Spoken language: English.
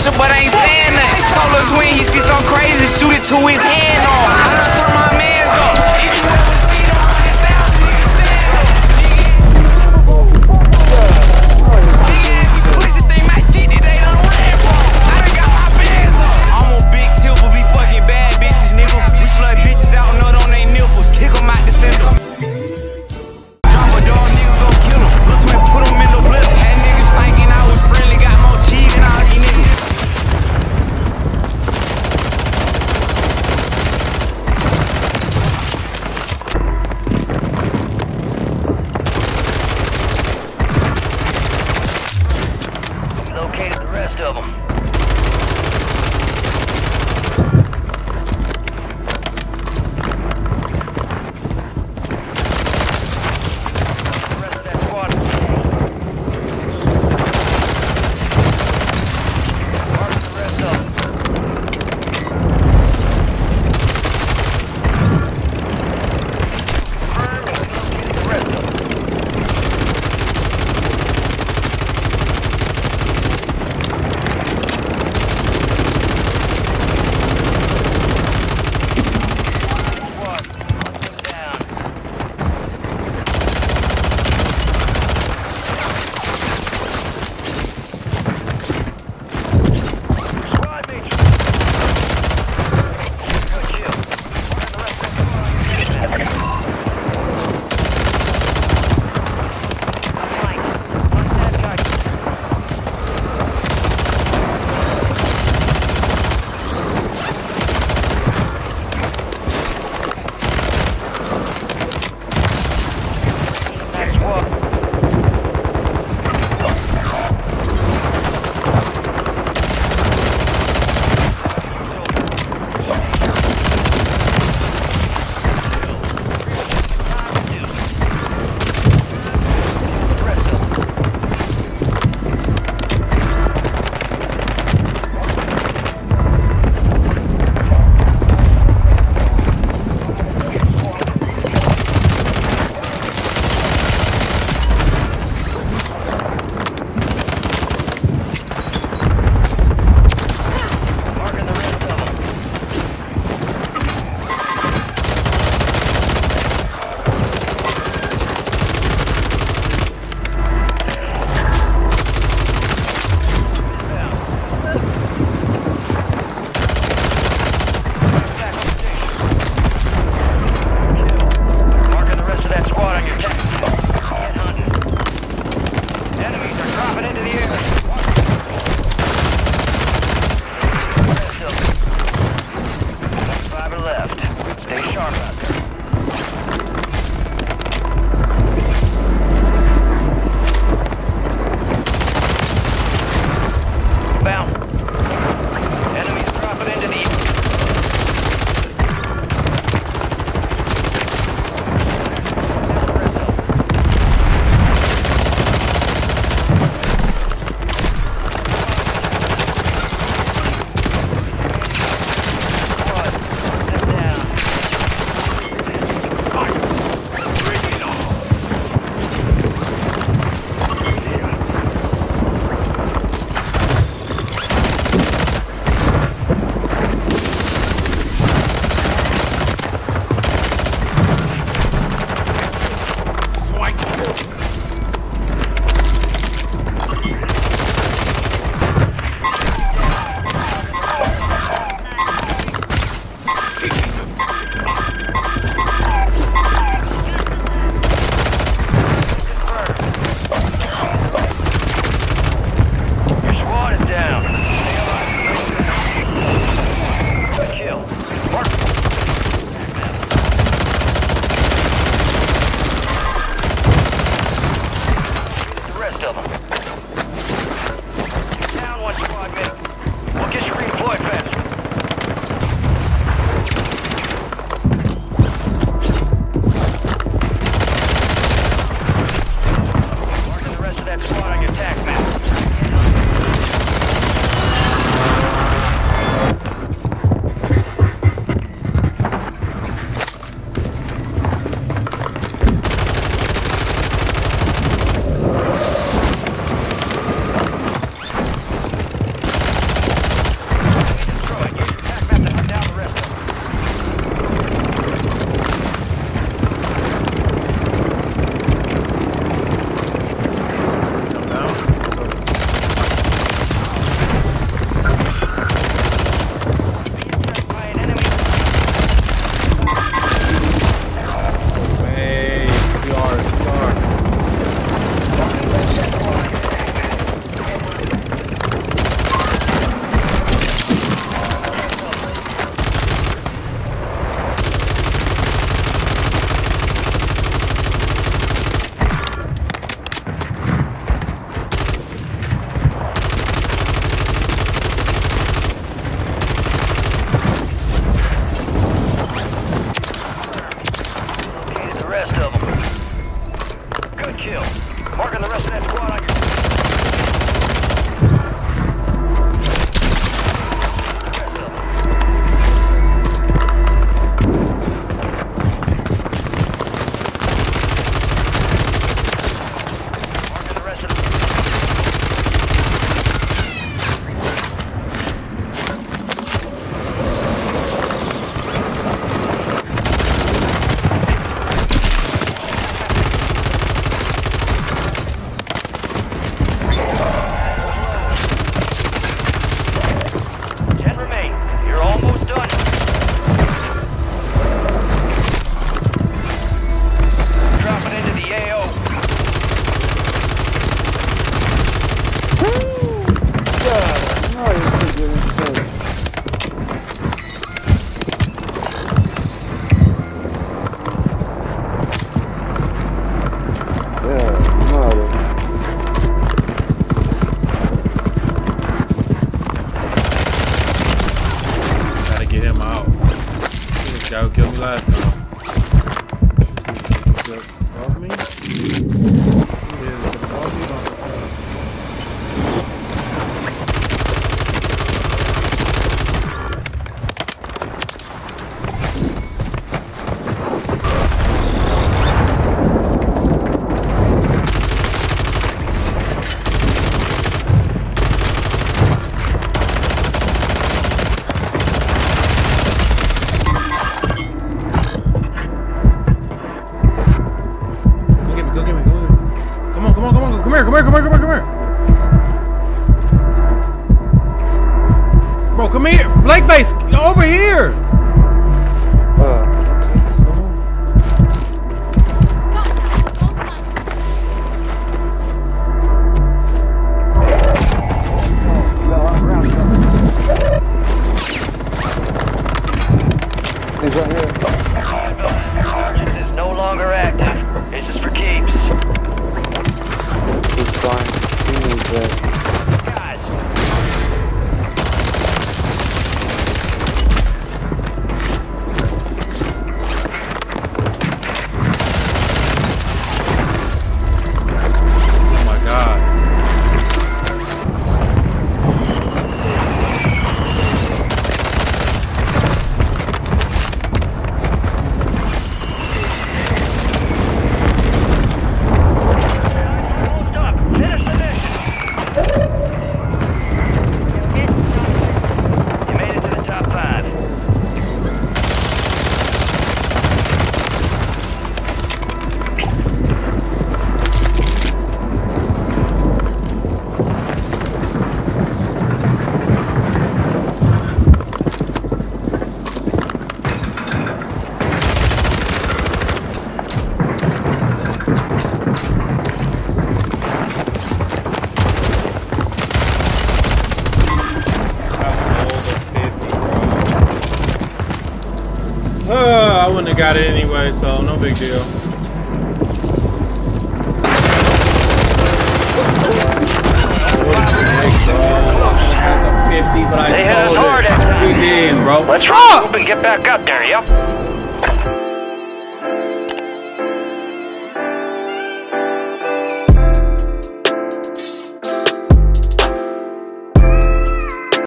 pressure, but I ain't saying that. Solo twin, he see some crazy, shoot it to his hand on. I done turn my mans up. If you ever see them 100,000 niggas stand up. Big ass pussy think my shit that they done ran from. I done got my bands up. I'm on big tilt, but be fucking bad bitches, nigga. We slut bitches out, nut on they nipples. Kick them out the center. Drop a dog, niggas go kill them. Look twin, put them in the blip. Had niggas spiking, I was friendly, got more cheese than all these niggas. Located the rest of them. The rest of that squad. Mark the rest of them. Confirmed, located the rest of them. Bro, come here. Blankface, over here. He's right here. This is no longer active. This is for keeps. He's fine. He needs that. Guys. Oh my God. Closed up. Finish the mission. You made it to the top 5. I wouldn't have got it anyway, so no big deal. But I They hit us sold hard it. that time. GG's, bro. Let's regroup and get back up there, yep.